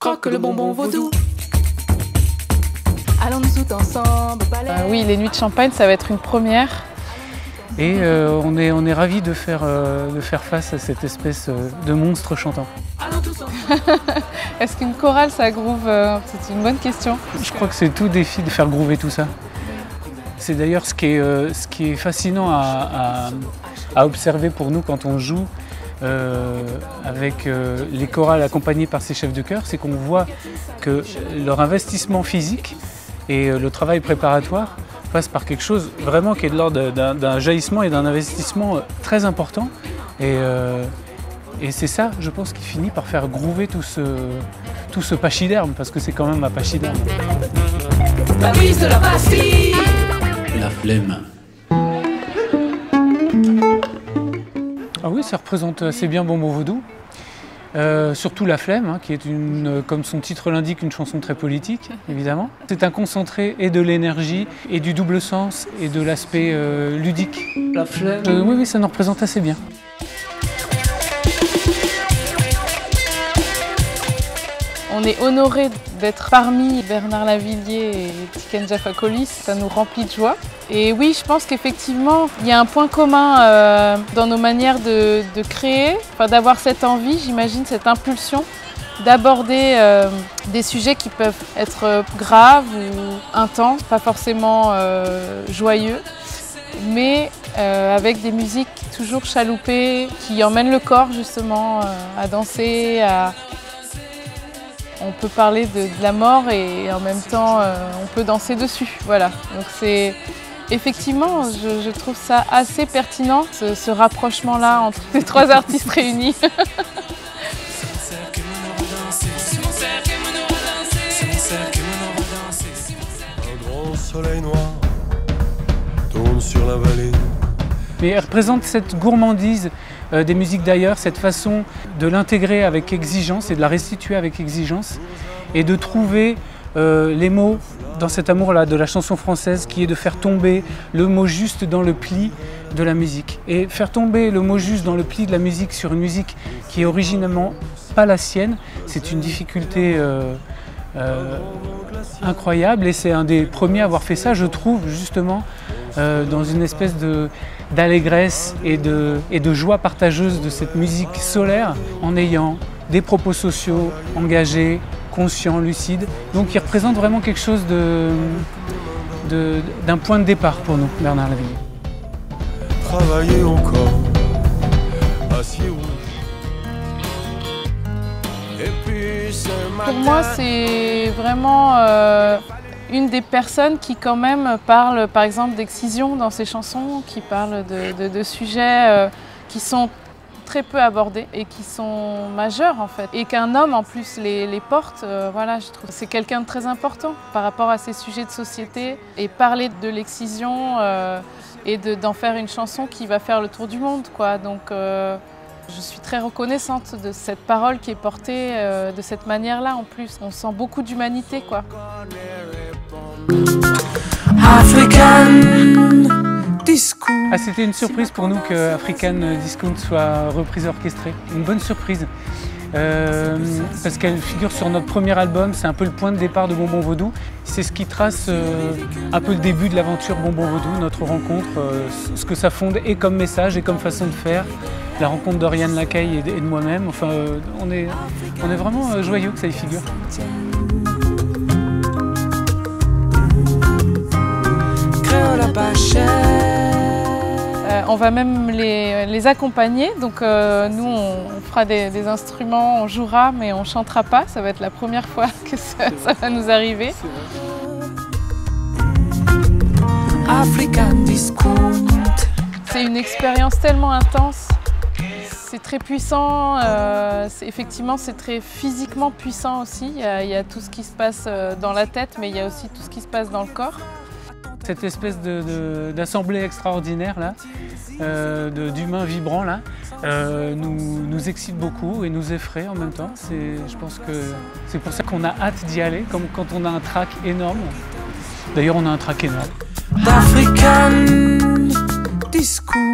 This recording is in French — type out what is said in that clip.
croque le bonbon vaudou. Allons-nous tout ensemble au palais. Oui, les nuits de Champagne, ça va être une première. Et on est ravis de faire face à cette espèce de monstre chantant. Est-ce qu'une chorale, ça groove? C'est une bonne question. Je crois que c'est tout défi de faire groover tout ça. C'est d'ailleurs ce qui est fascinant à observer pour nous quand on joue avec les chorales accompagnées par ces chefs de chœur, c'est qu'on voit que leur investissement physique et le travail préparatoire passe par quelque chose vraiment qui est de l'ordre d'un jaillissement et d'un investissement très important. Et c'est ça, je pense, qui finit par faire groover tout ce pachyderme, parce que c'est quand même un pachyderme. La brise de la Bastille. La flemme. Ah oui, ça représente assez bien Bonbon Vaudou. Surtout La Flemme, hein, qui est, comme son titre l'indique, une chanson très politique, évidemment. C'est un concentré et de l'énergie, et du double sens, et de l'aspect ludique. La flemme. Oui, ça nous représente assez bien. On est honorés d'être parmi Bernard Lavilliers et Tiken Jah Fakoly, ça nous remplit de joie. Et oui, je pense qu'effectivement, il y a un point commun dans nos manières de créer, d'avoir cette envie, j'imagine, cette impulsion d'aborder des sujets qui peuvent être graves ou intenses, pas forcément joyeux, mais avec des musiques toujours chaloupées qui emmènent le corps justement à danser, On peut parler de la mort et en même temps on peut danser dessus. Voilà. Donc c'est effectivement, je trouve ça assez pertinent, ce rapprochement-là entre les trois artistes réunis. Un grand soleil noir tourne sur la vallée. Mais elle représente cette gourmandise des musiques d'ailleurs, cette façon de l'intégrer avec exigence et de la restituer avec exigence et de trouver les mots dans cet amour-là de la chanson française qui est de faire tomber le mot juste dans le pli de la musique. Et faire tomber le mot juste dans le pli de la musique sur une musique qui est originellement pas la sienne, c'est une difficulté incroyable et c'est un des premiers à avoir fait ça, je trouve, justement, dans une espèce d'allégresse et de joie partageuse de cette musique solaire en ayant des propos sociaux engagés, conscients, lucides. Donc il représente vraiment quelque chose d'un point de départ pour nous, Bernard Lavilliers. Travailler encore, acier rouge. Et puis ce matin. Pour moi, c'est vraiment une des personnes qui quand même parle par exemple d'excision dans ses chansons, qui parle de sujets qui sont très peu abordés et qui sont majeurs en fait. Et qu'un homme en plus les porte, voilà, je trouve que c'est quelqu'un de très important par rapport à ces sujets de société. Et parler de l'excision et d'en faire une chanson qui va faire le tour du monde, quoi. Donc je suis très reconnaissante de cette parole qui est portée de cette manière-là en plus. On sent beaucoup d'humanité, quoi. African Disco. Ah, c'était une surprise pour nous que African Discount soit reprise orchestrée. Une bonne surprise. Parce qu'elle figure sur notre premier album, c'est un peu le point de départ de Bonbon Vaudou. C'est ce qui trace un peu le début de l'aventure Bonbon Vaudou, notre rencontre, ce que ça fonde et comme message et comme façon de faire. La rencontre d'Oriane Lacaille et de moi-même. Enfin, on est vraiment joyeux que ça y figure. On va même les accompagner, donc nous on fera des instruments, on jouera mais on chantera pas, ça va être la première fois que ça va nous arriver. C'est une expérience tellement intense, c'est très puissant, effectivement c'est très physiquement puissant aussi, il y a tout ce qui se passe dans la tête mais il y a aussi tout ce qui se passe dans le corps. Cette espèce d'assemblée extraordinaire là, d'humains vibrants là, nous excite beaucoup et nous effraie en même temps. Je pense que c'est pour ça qu'on a hâte d'y aller, comme quand on a un track énorme. D'ailleurs, on a un track énorme. African Disco.